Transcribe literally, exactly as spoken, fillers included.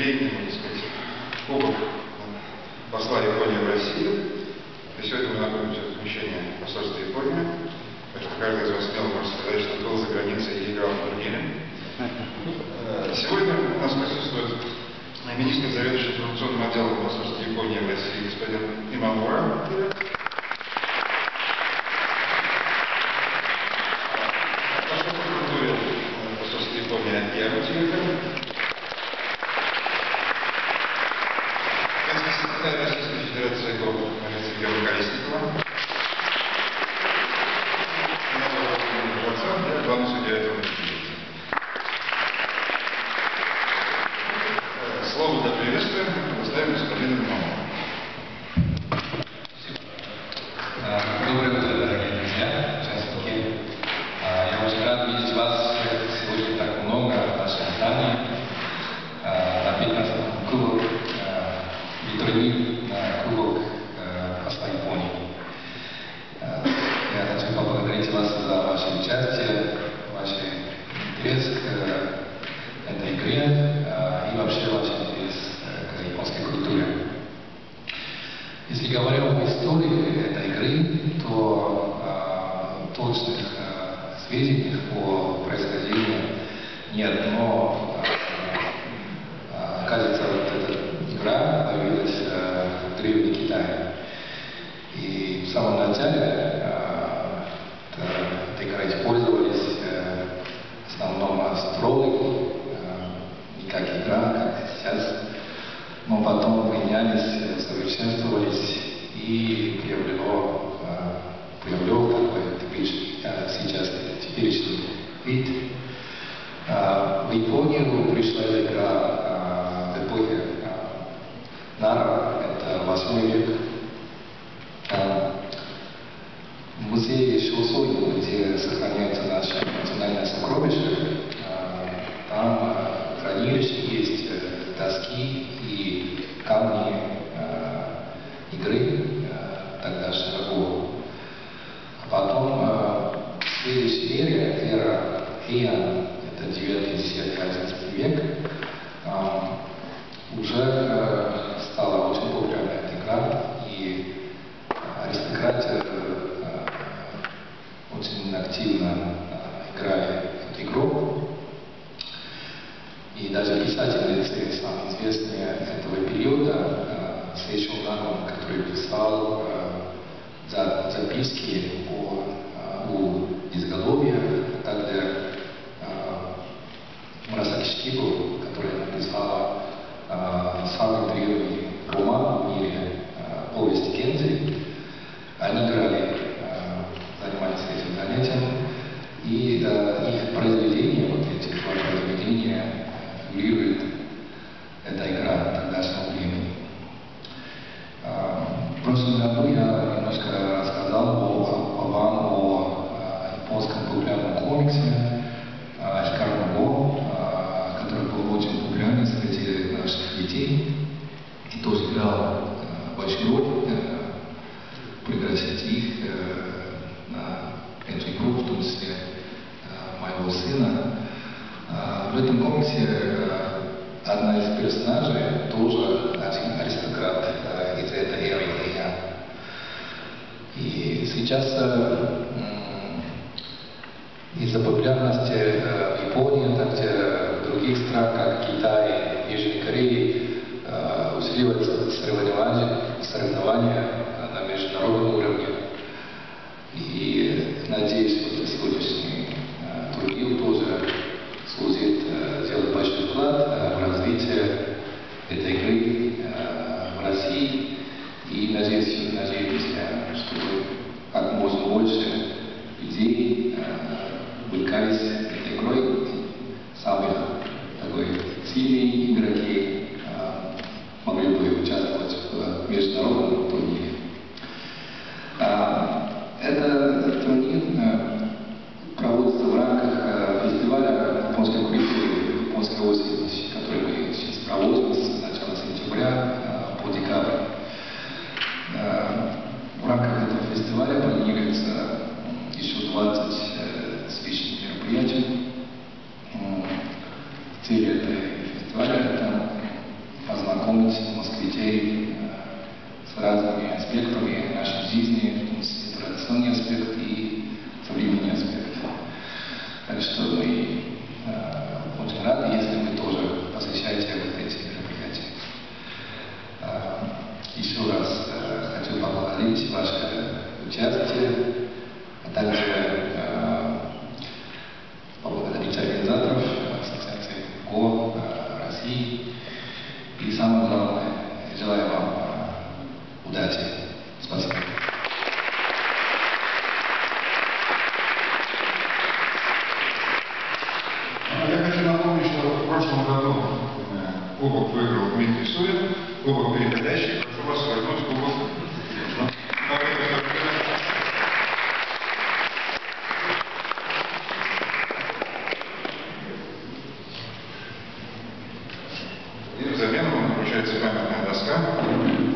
юбилейный, можно сказать, кубок посла Японии в России. И сегодня мы находимся в помещении посольства Японии. Так что каждый из вас смело может сказать, что был за границей и играл в турнире. Сегодня у нас присутствует министр, заведующий информационным отделом посольства Японии в России господин Имамура. Посольство Японии Яма Тимофей. Секретарь Российской Федерации Георгия Колесникова. Я главный судья этого мероприятия. Слово для приветствия предоставим господину Имамову. Доброе утро, дорогие друзья, участники. Я очень рад видеть вас сегодня так много в нашем здании. На пятнадцатом кубок турнир на кубок посла Японии. Я хочу поблагодарить вас за ваше участие, ваш интерес к этой игре и вообще ваш интерес к японской культуре. Если говоря об истории этой игры, то э, точных э, сведений о происхождении ни одно. Э, кажется, вот эта игра появилась э, в Древнем Китае. И в самом начале э, этой игрой использовались э, в основном астрологи, э, не как игра, как сейчас. Но потом менялись, совершенствовались и приобрело, приобрел такой сейчас теперешний вид. В Японию пришла эта игра в эпохе Нара, это восьмой век. В музее Шосони, где сохраняется наше национальное сокровище, там в хранилище есть доски и камни э, игры э, тогдашнего года. А потом э, следующая эра, эра Heian, это девятый-одиннадцатый век, э, уже э, стала очень популярна эта игра, и аристократия э, очень активно э, играли эту игру. И даже писательницы, самые известные этого периода, Сейшо Нагон, который писал э, записки о, о изголовье, а также э, Мурасаки Шикибу, которая написала э, самый древний роман в мире, э, повесть Кензи. Они играли, э, занимались этим занятием, и э, их произведения, вот эти два произведения, фигурирует эта игра тогдашнего времени. В прошлом году я немножко рассказал о, о вам о, о японском популярном комиксе Хикару Го, который был очень популярен среди наших детей и тоже играл большую роль пригласить их на эту игру, в том числе моего сына. В этом комиксе одна из персонажей тоже аристократ из этой эры Heian. И сейчас из-за популярности в Японии, а также в других странах, как Китай, Южной Корее, усиливаются соревнования, соревнования на международном уровне. И надеюсь, что сегодняшний турнир тоже служит, сделать большой вклад в развитие этой игры в России. И надеюсь, надеюсь, что как можно больше людей увлекались этой игрой. Самые такой сильные игроки могли бы участвовать в международном турнире. Этот турнир проводится в рамках фестиваля японской культуры, японской осени, который мы сейчас проводим с начала сентября по декабрь. В рамках этого фестиваля планируется еще двадцать с лишним мероприятий. Цель этого фестиваля – это России. И самое главное, желаю вам удачи. Спасибо. Я хочу напомнить, что в прошлом году кубок выиграл Дмитрий Сурин, кубок переходящий. Прошу вас вернуть кубок. И взамен вам вручается памятная доска.